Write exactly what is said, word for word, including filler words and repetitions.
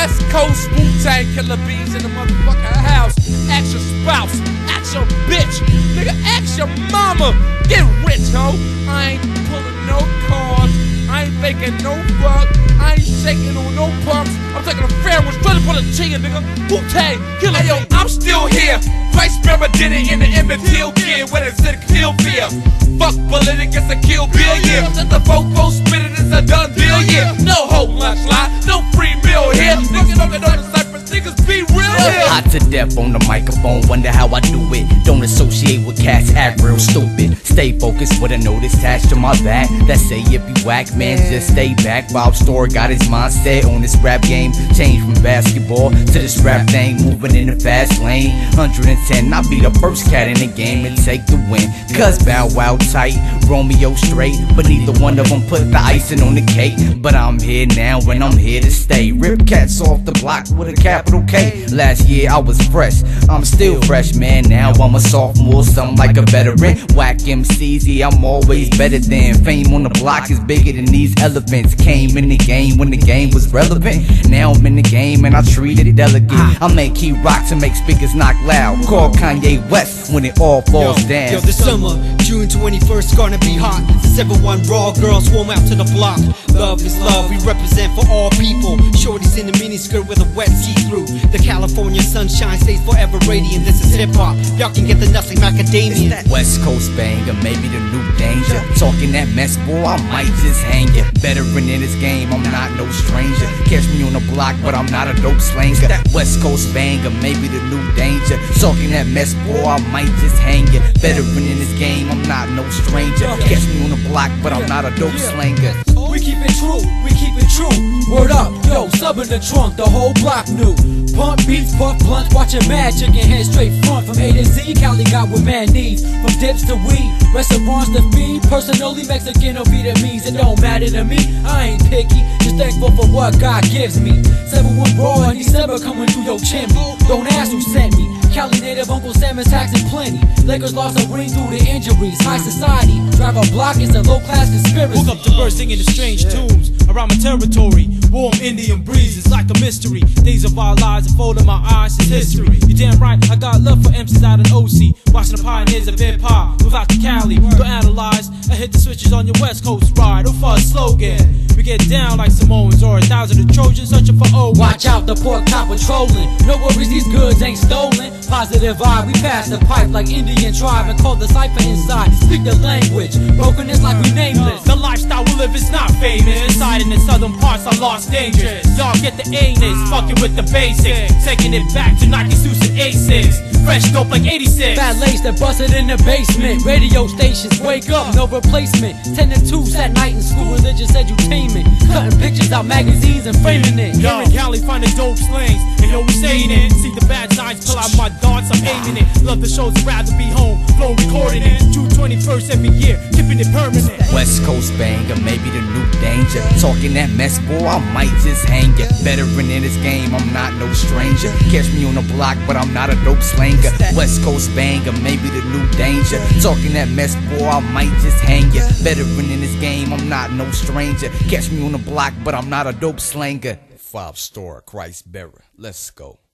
West Coast Wu-Tang Killer Bees in the motherfucking house. Ask your spouse, ask your bitch, nigga, ask your mama. Get rich, ho. I ain't pulling no cards, I ain't faking no fuck, I ain't shaking on no pumps. I'm taking a fair one straight up on the chin, nigga. Wu-Tang Killer. Hey, yo, I'm still here. Vice President in the Emmett Till gear, where it's in kill fear. Fuck bullet against a kill bill, yeah. Just the fofo spitting, it's a done deal, yeah. No whole lunch line, no free meal here. Niggas don't get on the cypress, niggas be real here. Hot to death on the microphone, wonder how I do it. Don't associate with cats, act real stupid. Stay focused with a notice attached to my back that say if you whack, man, just stay back. Bob Story got his mindset on this rap game. Changed from basketball to this rap thing, moving in the fast lane. one hundred ten, I'll be the first cat in the game and take the win. Cause Bow Wow tight, Romeo straight, but neither one of them put the icing on the cake. But I'm here now and I'm here to stay. Rip cats off the block with a capital K. Last year I was fresh, I'm still fresh, man. Now I'm a sophomore, something like a veteran. Whack M Cs, yeah, I'm always better than. Fame on the block is bigger than these elephants. Came in the game when the game was relevant. Now I'm in the game and I treat it delicate. I make key rocks and make speakers knock loud. Call Kanye West when it all falls yo, down. Yo, this summer, June twenty-first, gonna be hot. seven one raw girls swarm out to the block. Love is love, we represent for all people. Shorties in the miniskirt with a wet see-through. The California sunshine stays forever radiant. This is hip-hop, y'all can get the nuts like macadamia. West Coast banger, maybe the new danger. Talking that mess, boy, I might just hang ya. Veteran in this game, I'm not no stranger. Catch me on the block, but I'm not a dope slanger. West Coast banger, maybe the new danger. Talking that mess, boy, I might just hang ya. Veteran in this game, I'm not no stranger. Catch me on the block, but I'm not a dope slanger. We keep it true, we keep it true. Word up, yo, sub in the trunk, the whole block knew. Pump beats, puff blunts, watching mad chicken head straight front. From A to Z, Cali got what man needs. From dips to weed, restaurants to feed. Personally, Mexican or Vietnamese, it don't matter to me. I ain't picky, just thankful for what God gives me. seven one raw in December coming through your chimney. Don't ask who sent me. Cali native Uncle Sam is taxing plenty. Lakers lost a ring due to injuries. High society, drive a block, it's a low class conspiracy. Woke up to birds singing the strange tunes around my territory. Warm Indian breezes like a mystery. Days of our lives unfolding my eyes is history. You damn right, I got love for M Cs out in O C. Watching the pioneers of hip hop without the Cali. Don't analyze, I hit the switches on your West Coast ride. Or for a slogan, we get down like Samoans or a thousand of Trojans searching for O. Watch out, the pork chop patrolling. No worries, these goods ain't stolen. Positive vibe, we pass the pipe like Indian tribe and call the cipher inside. Speak the language, brokenness like we nameless. The lifestyle we live is not famous. Inside in the southern parts I lost dangerous. Y'all get the A-list, fucking with the basics. Taking it back to Nike suits and A six. Fresh dope like eighty-six. Fat lace that busted in the basement. Radio stations, wake up, no replacement. Ten to twos at night in school, religious edutainment. Cutting pictures out magazines and framing it. Here in Cali finding dope slangs, and yo we saying it. See the bad signs, pull out my darts, I'm aiming it. Love the shows, rather be home, flow recording it. June twenty-first every year, keeping it permanent. West Coast banger, maybe the new danger. Talking that mess, boy, I might just hang ya. Veteran in this game, I'm not no stranger. Catch me on the block, but I'm not a dope slanger. West Coast banger, maybe the new danger. Talking that mess, boy, I might just hang ya. Veteran in this game, I'm not no stranger. Catch me on the block, but I'm not a dope slanger. Five star Christ bearer, let's go.